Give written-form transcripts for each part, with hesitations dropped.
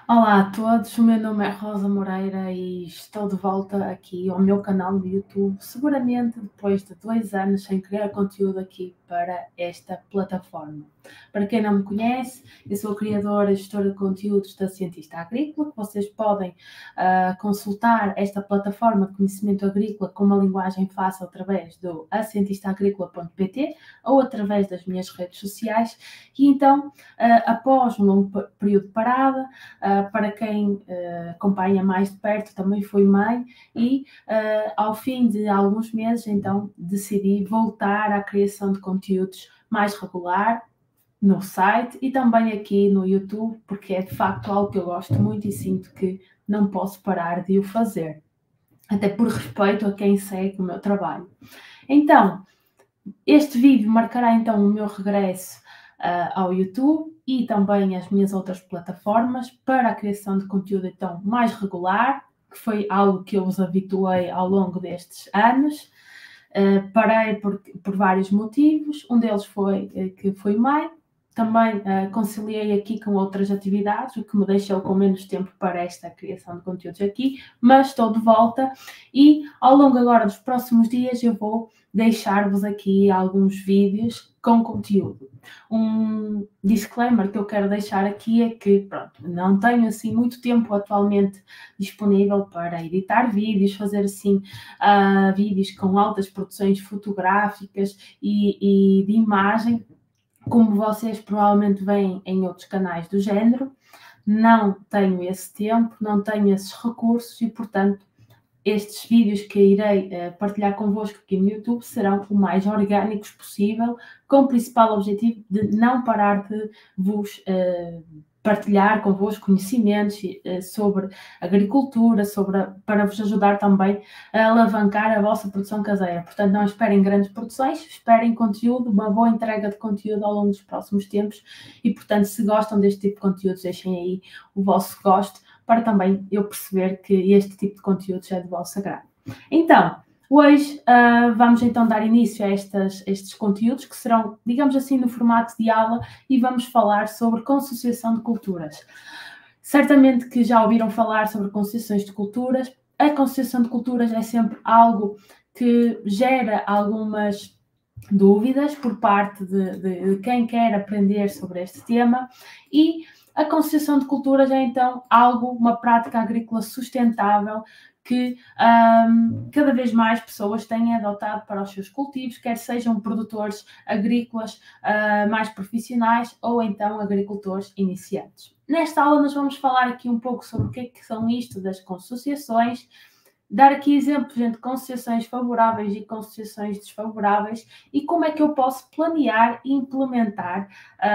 Olá a todos, o meu nome é Rosa Moreira e estou de volta aqui ao meu canal no YouTube, seguramente depois de 2 anos sem criar conteúdo aqui para esta plataforma. Para quem não me conhece, eu sou a criadora e gestora de conteúdos da Cientista Agrícola, que vocês podem consultar esta plataforma de conhecimento agrícola com uma linguagem fácil através do acientistaagricola.pt ou através das minhas redes sociais. E então, após um longo período de parada, para quem acompanha mais de perto, também fui mãe e ao fim de alguns meses, então, decidi voltar à criação de conteúdos mais regular no site e também aqui no YouTube, porque é de facto algo que eu gosto muito e sinto que não posso parar de o fazer, até por respeito a quem segue o meu trabalho. Então, este vídeo marcará então o meu regresso ao YouTube e também as minhas outras plataformas para a criação de conteúdo então mais regular, que foi algo que eu vos habituei ao longo destes anos. Parei por vários motivos, um deles foi que fui mãe, também conciliei aqui com outras atividades, o que me deixou com menos tempo para esta criação de conteúdos aqui, mas estou de volta e ao longo agora dos próximos dias eu vou deixar-vos aqui alguns vídeos com conteúdo. Um disclaimer que eu quero deixar aqui é que, pronto, não tenho assim muito tempo atualmente disponível para editar vídeos, fazer assim vídeos com altas produções fotográficas e de imagem, como vocês provavelmente veem em outros canais do género. Não tenho esse tempo, não tenho esses recursos e, portanto, estes vídeos que irei partilhar convosco aqui no YouTube serão o mais orgânicos possível, com o principal objetivo de não parar de vos partilhar convosco conhecimentos sobre agricultura, para vos ajudar também a alavancar a vossa produção caseira. Portanto, não esperem grandes produções, esperem conteúdo, uma boa entrega de conteúdo ao longo dos próximos tempos e, portanto, se gostam deste tipo de conteúdos, deixem aí o vosso gosto, para também eu perceber que este tipo de conteúdos é de vosso agrado. Então, hoje vamos então dar início a estes conteúdos que serão, digamos assim, no formato de aula e vamos falar sobre consociação de culturas. Certamente que já ouviram falar sobre consociações de culturas. A consociação de culturas é sempre algo que gera algumas dúvidas por parte de quem quer aprender sobre este tema e a consociação de culturas é então uma prática agrícola sustentável que cada vez mais pessoas têm adotado para os seus cultivos, quer sejam produtores agrícolas mais profissionais ou então agricultores iniciantes. Nesta aula nós vamos falar aqui um pouco sobre o que é que são isto das consociações, dar aqui exemplos entre consociações favoráveis e consociações desfavoráveis e como é que eu posso planear e implementar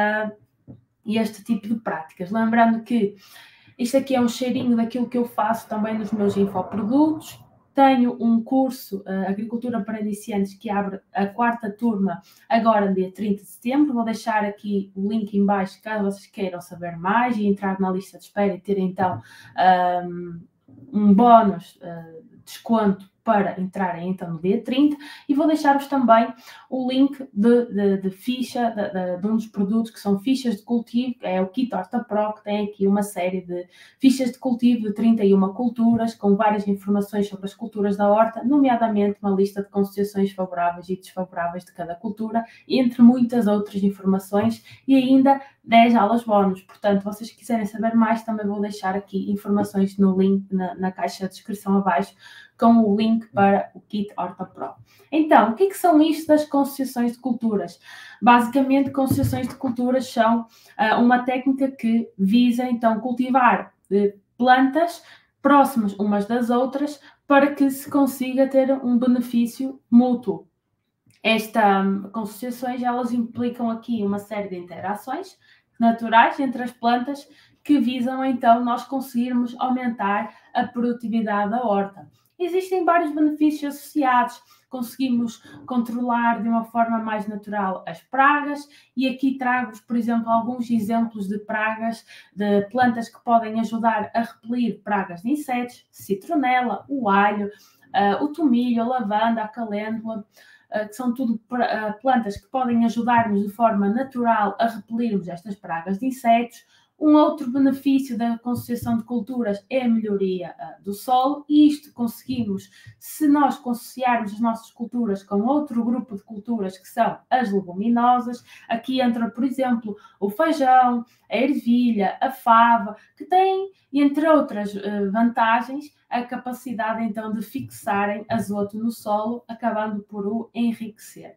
este tipo de práticas. Lembrando que isto aqui é um cheirinho daquilo que eu faço também nos meus infoprodutos. Tenho um curso Agricultura para Iniciantes que abre a 4ª turma agora no dia 30 de setembro. Vou deixar aqui o link em baixo caso vocês queiram saber mais e entrar na lista de espera e ter então um bónus de desconto para entrarem então no dia 30 e vou deixar-vos também o link de ficha de um dos produtos que são fichas de cultivo, é o Kit Horta Pro, que tem aqui uma série de fichas de cultivo de 31 culturas, com várias informações sobre as culturas da horta, nomeadamente uma lista de consociações favoráveis e desfavoráveis de cada cultura, entre muitas outras informações e ainda 10 aulas bónus. Portanto, vocês que quiserem saber mais, também vou deixar aqui informações no link, na caixa de descrição abaixo, com o link para o Kit Horta Pro. Então, o que são isto das consociações de culturas? Basicamente, consociações de culturas são uma técnica que visa, então, cultivar plantas próximas umas das outras para que se consiga ter um benefício mútuo. Estas consociações, elas implicam aqui uma série de interações naturais entre as plantas que visam, então, nós conseguirmos aumentar a produtividade da horta. Existem vários benefícios associados. Conseguimos controlar de uma forma mais natural as pragas e aqui trago-vos, por exemplo, alguns exemplos de pragas, de plantas que podem ajudar a repelir pragas de insetos: citronela, o alho, o tomilho, a lavanda, a calêndula, que são tudo plantas que podem ajudar-nos de forma natural a repelirmos estas pragas de insetos. Um outro benefício da consociação de culturas é a melhoria do solo, e isto conseguimos se nós consociarmos as nossas culturas com outro grupo de culturas que são as leguminosas. Aqui entra, por exemplo, o feijão, a ervilha, a fava, que têm, entre outras vantagens, a capacidade então de fixarem azoto no solo, acabando por o enriquecer.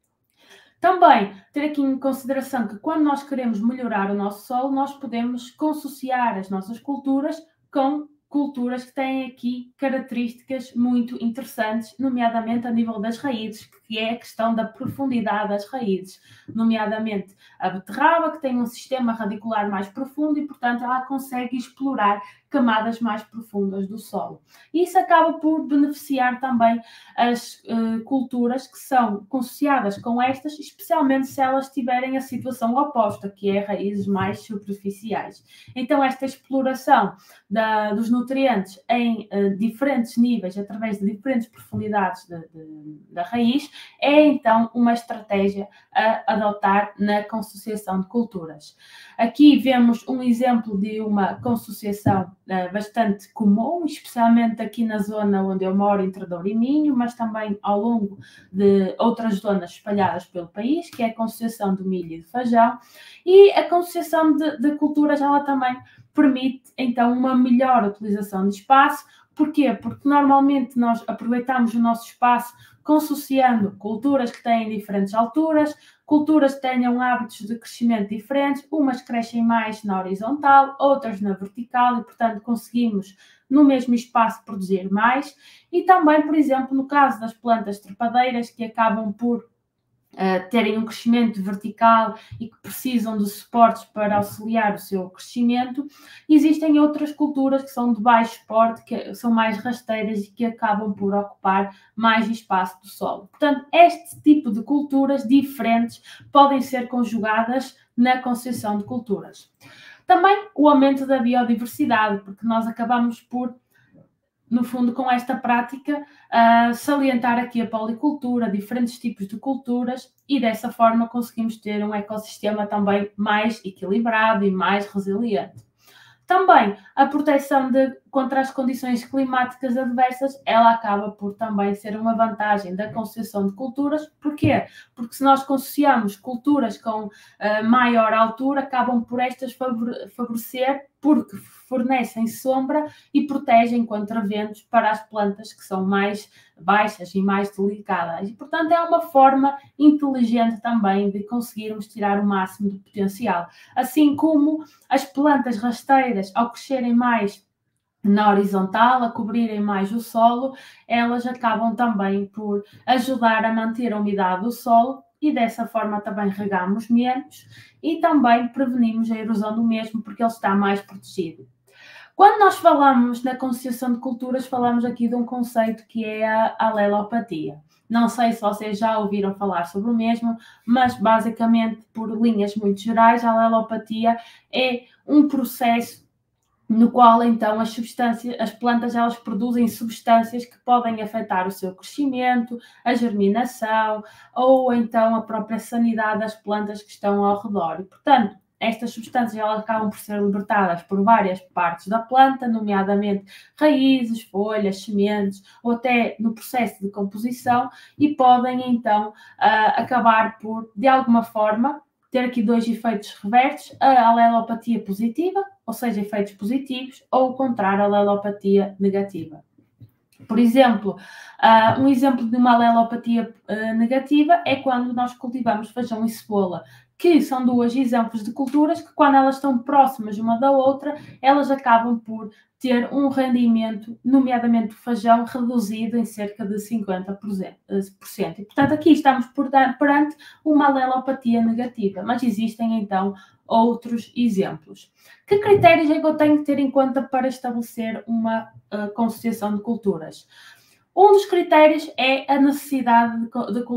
Também ter aqui em consideração que quando nós queremos melhorar o nosso solo, nós podemos consociar as nossas culturas com culturas que têm aqui características muito interessantes, nomeadamente a nível das raízes, que é a questão da profundidade das raízes, nomeadamente a beterraba, que tem um sistema radicular mais profundo e, portanto, ela consegue explorar camadas mais profundas do solo. E isso acaba por beneficiar também as culturas que são consociadas com estas, especialmente se elas tiverem a situação oposta, que é raízes mais superficiais. Então, esta exploração dos nutrientes em diferentes níveis, através de diferentes profundidades da raiz, é então uma estratégia a adotar na consociação de culturas. Aqui vemos um exemplo de uma consociação bastante comum, especialmente aqui na zona onde eu moro, entre Douro e Minho, mas também ao longo de outras zonas espalhadas pelo país, que é a consociação do milho e do feijão. E a consociação de culturas, ela também permite então uma melhor utilização de espaço. Porquê? Porque normalmente nós aproveitamos o nosso espaço consociando culturas que têm diferentes alturas, culturas que tenham hábitos de crescimento diferentes, umas crescem mais na horizontal, outras na vertical, e portanto conseguimos no mesmo espaço produzir mais. E também, por exemplo, no caso das plantas trepadeiras, que acabam por terem um crescimento vertical e que precisam de suportes para auxiliar o seu crescimento, existem outras culturas que são de baixo porte, que são mais rasteiras e que acabam por ocupar mais espaço do solo. Portanto, este tipo de culturas diferentes podem ser conjugadas na consociação de culturas. Também o aumento da biodiversidade, porque nós acabamos por, no fundo, com esta prática, salientar aqui a policultura, diferentes tipos de culturas, e dessa forma conseguimos ter um ecossistema também mais equilibrado e mais resiliente. Também a proteção contra as condições climáticas adversas, ela acaba por também ser uma vantagem da consociação de culturas. Porquê? Porque se nós consociamos culturas com maior altura, acabam por estas favorecer, porque fornecem sombra e protegem contra ventos para as plantas que são mais baixas e mais delicadas. E, portanto, é uma forma inteligente também de conseguirmos tirar o máximo do potencial. Assim como as plantas rasteiras, ao crescerem mais na horizontal, a cobrirem mais o solo, elas acabam também por ajudar a manter a umidade do solo, e dessa forma também regamos menos e também prevenimos a erosão do mesmo, porque ele está mais protegido. Quando nós falamos na consociação de culturas, falamos aqui de um conceito que é a alelopatia. Não sei se vocês já ouviram falar sobre o mesmo, mas basicamente, por linhas muito gerais, a alelopatia é um processo no qual então as plantas, elas produzem substâncias que podem afetar o seu crescimento, a germinação ou então a própria sanidade das plantas que estão ao redor. E, portanto, estas substâncias, elas acabam por ser libertadas por várias partes da planta, nomeadamente raízes, folhas, sementes, ou até no processo de composição, e podem então acabar por, de alguma forma, ter aqui dois efeitos reversos: a alelopatia positiva, ou seja, efeitos positivos, ou o contrário, a alelopatia negativa. Por exemplo, um exemplo de uma alelopatia negativa é quando nós cultivamos feijão e cebola, que são dois exemplos de culturas que, quando elas estão próximas uma da outra, elas acabam por ter um rendimento, nomeadamente o feijão, reduzido em cerca de 50%. E, portanto, aqui estamos perante uma alelopatia negativa, mas existem então outros exemplos. Que critérios é que eu tenho que ter em conta para estabelecer uma consociação de culturas? Um dos critérios é a necessidade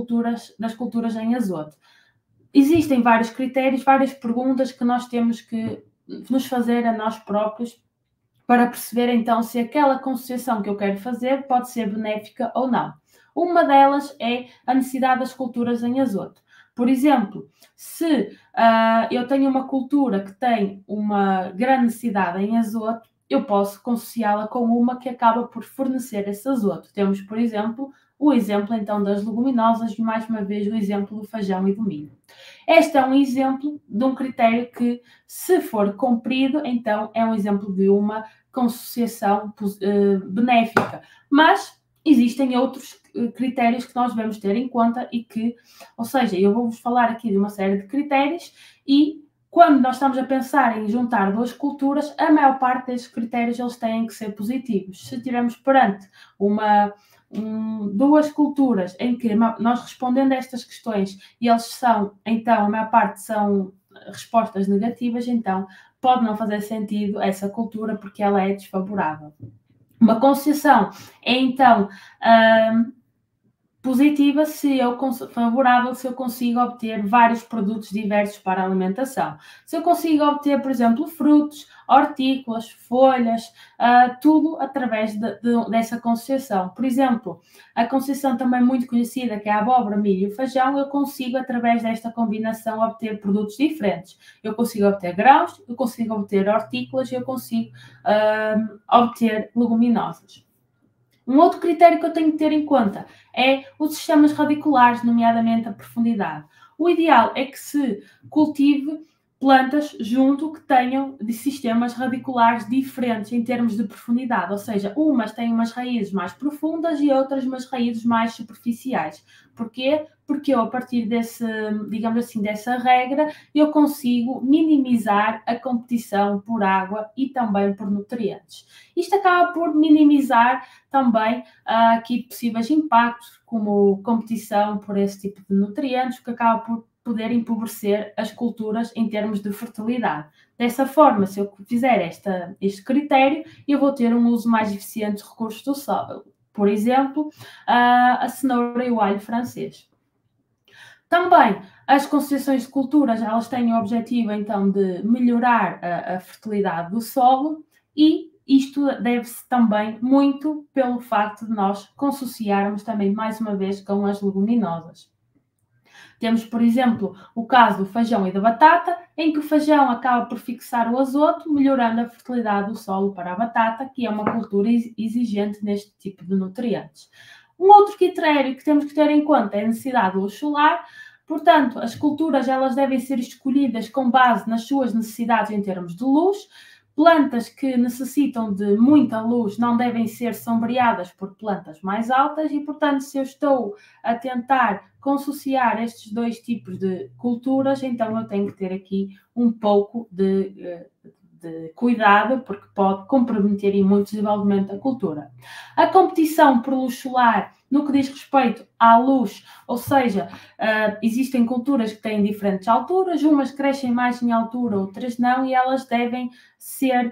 das culturas em azoto. Existem vários critérios, várias perguntas que nós temos que nos fazer a nós próprios para perceber então se aquela consociação que eu quero fazer pode ser benéfica ou não. Uma delas é a necessidade das culturas em azoto. Por exemplo, se eu tenho uma cultura que tem uma grande necessidade em azoto, eu posso consociá-la com uma que acaba por fornecer esse azoto. Temos, por exemplo, o exemplo então das leguminosas e mais uma vez o exemplo do feijão e do milho. Este é um exemplo de um critério que, se for cumprido, então é um exemplo de uma consociação benéfica. Mas existem outros critérios que nós devemos ter em conta e que, ou seja, eu vou-vos falar aqui de uma série de critérios e quando nós estamos a pensar em juntar duas culturas, a maior parte destes critérios eles têm que ser positivos. Se estivermos perante duas culturas em que nós respondendo a estas questões e eles são, então, a maior parte são respostas negativas, então pode não fazer sentido essa cultura porque ela é desfavorável. Uma concessão é, então, positiva favorável se eu consigo obter vários produtos diversos para a alimentação. Se eu consigo obter, por exemplo, frutos, hortícolas, folhas, tudo através dessa concessão. Por exemplo, a concessão também muito conhecida, que é a abóbora, milho e feijão, eu consigo, através desta combinação, obter produtos diferentes. Eu consigo obter grãos, eu consigo obter hortícolas e eu consigo obter leguminosas. Um outro critério que eu tenho que ter em conta é os sistemas radiculares, nomeadamente a profundidade. O ideal é que se cultive plantas junto que tenham de sistemas radiculares diferentes em termos de profundidade, ou seja, umas têm umas raízes mais profundas e outras umas raízes mais superficiais. Porquê? Porque eu, a partir desse, digamos assim, dessa regra, eu consigo minimizar a competição por água e também por nutrientes. Isto acaba por minimizar também aqui possíveis impactos, como competição por esse tipo de nutrientes, que acaba por poder empobrecer as culturas em termos de fertilidade. Dessa forma, se eu fizer este critério, eu vou ter um uso mais eficiente dos recursos do solo. Por exemplo, a cenoura e o alho francês. Também, as concessões de culturas, elas têm o objetivo, então, de melhorar a fertilidade do solo e isto deve-se também muito pelo facto de nós consociarmos também, mais uma vez, com as leguminosas. Temos, por exemplo, o caso do feijão e da batata, em que o feijão acaba por fixar o azoto, melhorando a fertilidade do solo para a batata, que é uma cultura exigente neste tipo de nutrientes. Um outro critério que temos que ter em conta é a necessidade de luz solar. Portanto, as culturas elas devem ser escolhidas com base nas suas necessidades em termos de luz. Plantas que necessitam de muita luz não devem ser sombreadas por plantas mais altas e, portanto, se eu estou a tentar consociar estes dois tipos de culturas, então eu tenho que ter aqui um pouco de cuidado, porque pode comprometer em muito o desenvolvimento da cultura. A competição por luz solar, no que diz respeito à luz, ou seja, existem culturas que têm diferentes alturas, umas crescem mais em altura, outras não, e elas devem ser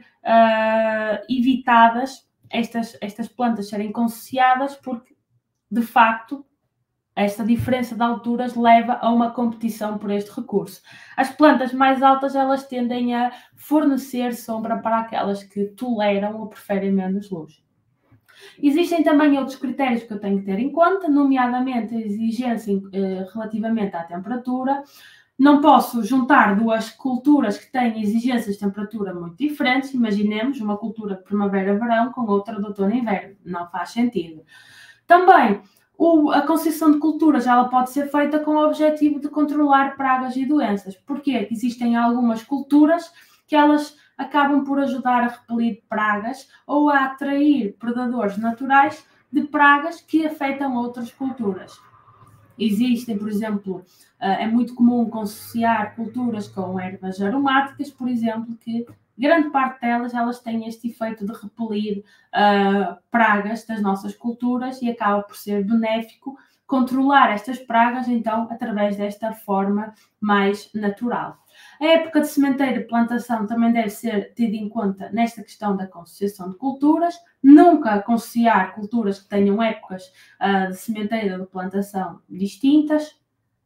evitadas, estas plantas serem consociadas, porque, de facto, esta diferença de alturas leva a uma competição por este recurso. As plantas mais altas, elas tendem a fornecer sombra para aquelas que toleram ou preferem menos luz. Existem também outros critérios que eu tenho que ter em conta, nomeadamente a exigência relativamente à temperatura. Não posso juntar duas culturas que têm exigências de temperatura muito diferentes. Imaginemos uma cultura de primavera-verão com outra de outono-inverno. Não faz sentido. Também, a concessão de culturas ela pode ser feita com o objetivo de controlar pragas e doenças. Porquê? Existem algumas culturas que elas acabam por ajudar a repelir pragas ou a atrair predadores naturais de pragas que afetam outras culturas. Existem, por exemplo, é muito comum consociar culturas com ervas aromáticas, por exemplo, que grande parte delas elas têm este efeito de repelir pragas das nossas culturas e acaba por ser benéfico controlar estas pragas, então, através desta forma mais natural. A época de sementeira e plantação também deve ser tida em conta nesta questão da consociação de culturas. Nunca consociar culturas que tenham épocas de sementeira e de plantação distintas.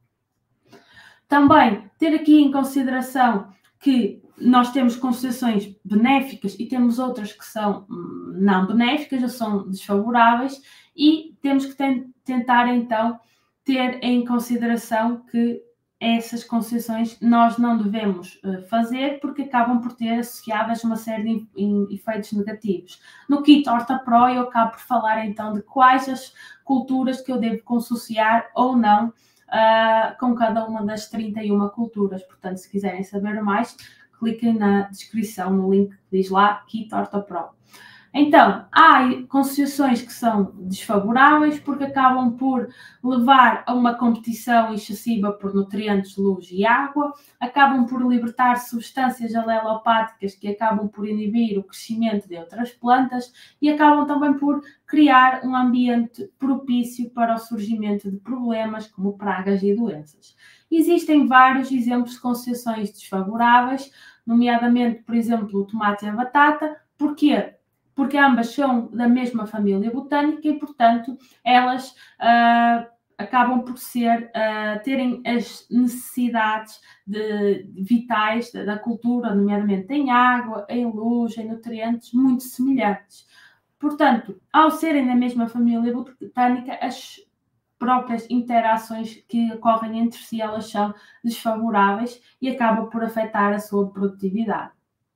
Também ter aqui em consideração que nós temos concessões benéficas e temos outras que são não benéficas ou são desfavoráveis e temos que tentar então ter em consideração que essas concessões nós não devemos fazer, porque acabam por ter associadas uma série de efeitos negativos. No kit Horta Pro eu acabo por falar então de quais as culturas que eu devo consociar ou não com cada uma das 31 culturas. Portanto, se quiserem saber mais, cliquem na descrição, no link que diz lá kit Horta Pro. Então, há concessões que são desfavoráveis porque acabam por levar a uma competição excessiva por nutrientes, luz e água, acabam por libertar substâncias alelopáticas que acabam por inibir o crescimento de outras plantas e acabam também por criar um ambiente propício para o surgimento de problemas como pragas e doenças. Existem vários exemplos de concessões desfavoráveis, nomeadamente, por exemplo, o tomate e a batata. Porquê? Porque ambas são da mesma família botânica e, portanto, elas acabam por terem as necessidades vitais da cultura, nomeadamente em água, em luz, em nutrientes, muito semelhantes. Portanto, ao serem da mesma família botânica, as próprias interações que ocorrem entre si, elas são desfavoráveis e acabam por afetar a sua produtividade.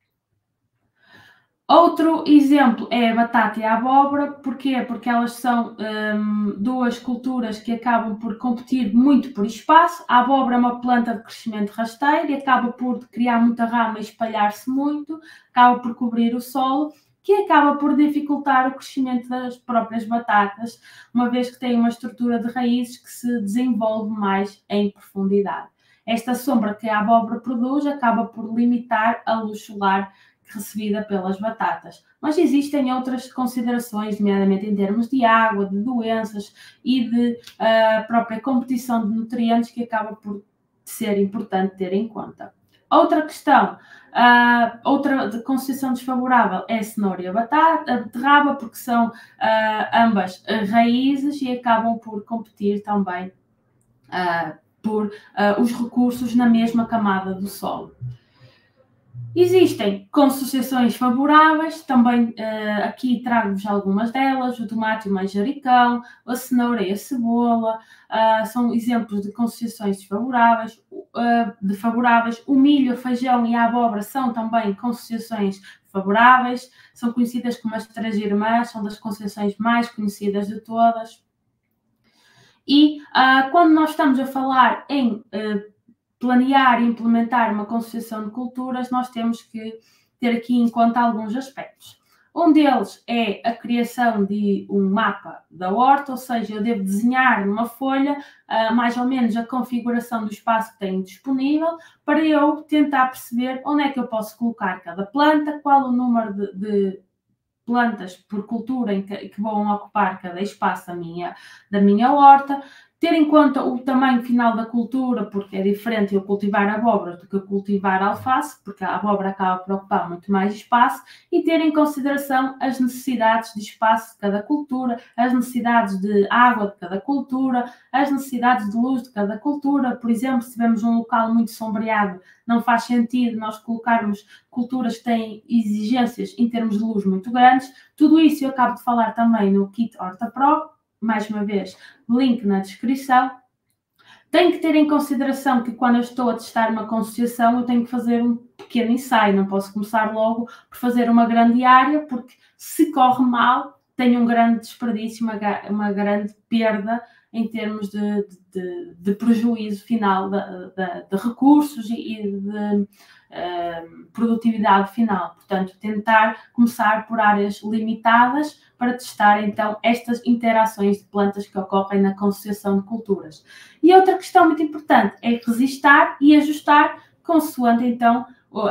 Outro exemplo é a batata e a abóbora. Porquê? Porque elas são duas culturas que acabam por competir muito por espaço. A abóbora é uma planta de crescimento rasteiro e acaba por criar muita rama e espalhar-se muito, acaba por cobrir o solo, que acaba por dificultar o crescimento das próprias batatas, uma vez que tem uma estrutura de raízes que se desenvolve mais em profundidade. Esta sombra que a abóbora produz acaba por limitar a luz solar recebida pelas batatas. Mas existem outras considerações, nomeadamente em termos de água, de doenças e de própria competição de nutrientes, que acaba por ser importante ter em conta. Outra questão, outra concessão desfavorável é a cenoura e a batata, a beterraba, porque são ambas raízes e acabam por competir também por os recursos na mesma camada do solo. Existem concessões favoráveis, também aqui trago-vos algumas delas: o tomate e o manjericão, a cenoura e a cebola, são exemplos de concessões desfavoráveis. O milho, o feijão e a abóbora são também concessões favoráveis, são conhecidas como as três irmãs, são das concessões mais conhecidas de todas. E quando nós estamos a falar em planear e implementar uma concessão de culturas, nós temos que ter aqui em conta alguns aspectos. Um deles é a criação de um mapa da horta, ou seja, eu devo desenhar numa folha mais ou menos a configuração do espaço que tenho disponível para eu tentar perceber onde é que eu posso colocar cada planta, qual o número de plantas por cultura que vão ocupar cada espaço da minha horta, ter em conta o tamanho final da cultura, porque é diferente eu cultivar abóbora do que eu cultivar alface, porque a abóbora acaba por ocupar muito mais espaço, e ter em consideração as necessidades de espaço de cada cultura, as necessidades de água de cada cultura, as necessidades de luz de cada cultura. Por exemplo, se tivermos um local muito sombreado, não faz sentido nós colocarmos culturas que têm exigências em termos de luz muito grandes. Tudo isso eu acabo de falar também no Kit Horta Pro, mais uma vez, link na descrição. Tenho que ter em consideração que quando eu estou a testar uma concessão, eu tenho que fazer um pequeno ensaio, não posso começar logo por fazer uma grande área, porque se corre mal, tenho um grande desperdício, uma grande perda em termos de prejuízo final de recursos e de produtividade final. Portanto, tentar começar por áreas limitadas para testar, então, estas interações de plantas que ocorrem na concessão de culturas. E outra questão muito importante é resistar e ajustar consoante, então,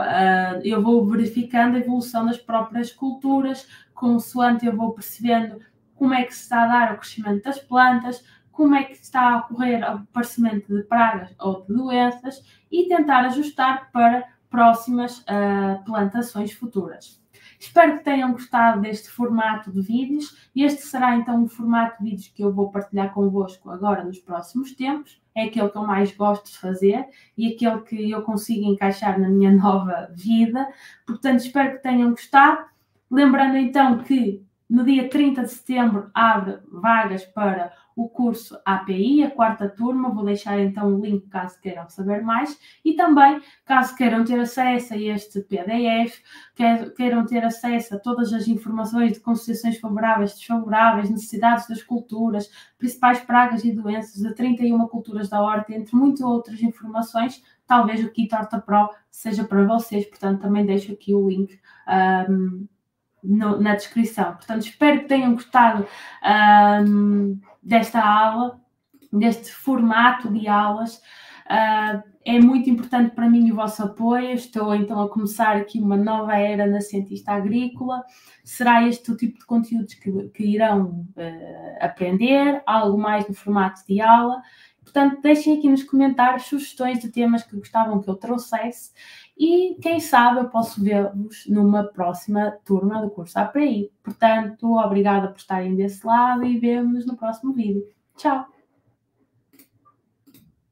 eu vou verificando a evolução das próprias culturas, consoante eu vou percebendo como é que se está a dar o crescimento das plantas, como é que está a ocorrer o aparecimento de pragas ou de doenças, e tentar ajustar para próximas plantações futuras. Espero que tenham gostado deste formato de vídeos. Este será então o formato de vídeos que eu vou partilhar convosco agora nos próximos tempos. É aquele que eu mais gosto de fazer e aquele que eu consigo encaixar na minha nova vida. Portanto, espero que tenham gostado. Lembrando então que no dia 30 de setembro abre vagas para o curso API, a quarta turma. Vou deixar então o link caso queiram saber mais. E também, caso queiram ter acesso a este PDF, queiram ter acesso a todas as informações de concessões favoráveis, desfavoráveis, necessidades das culturas, principais pragas e doenças de 31 culturas da horta, entre muitas outras informações, talvez o Kit Horta Pro seja para vocês. Portanto, também deixo aqui o link na descrição. Portanto, espero que tenham gostado desta aula, deste formato de aulas. É muito importante para mim o vosso apoio. Estou então a começar aqui uma nova era na Cientista Agrícola. Será este o tipo de conteúdos que irão aprender, algo mais no formato de aula. Portanto, deixem aqui nos comentários sugestões de temas que gostavam que eu trouxesse e, quem sabe, eu posso vê-los numa próxima turma do curso API. Portanto, obrigada por estarem desse lado e vemo-nos no próximo vídeo. Tchau!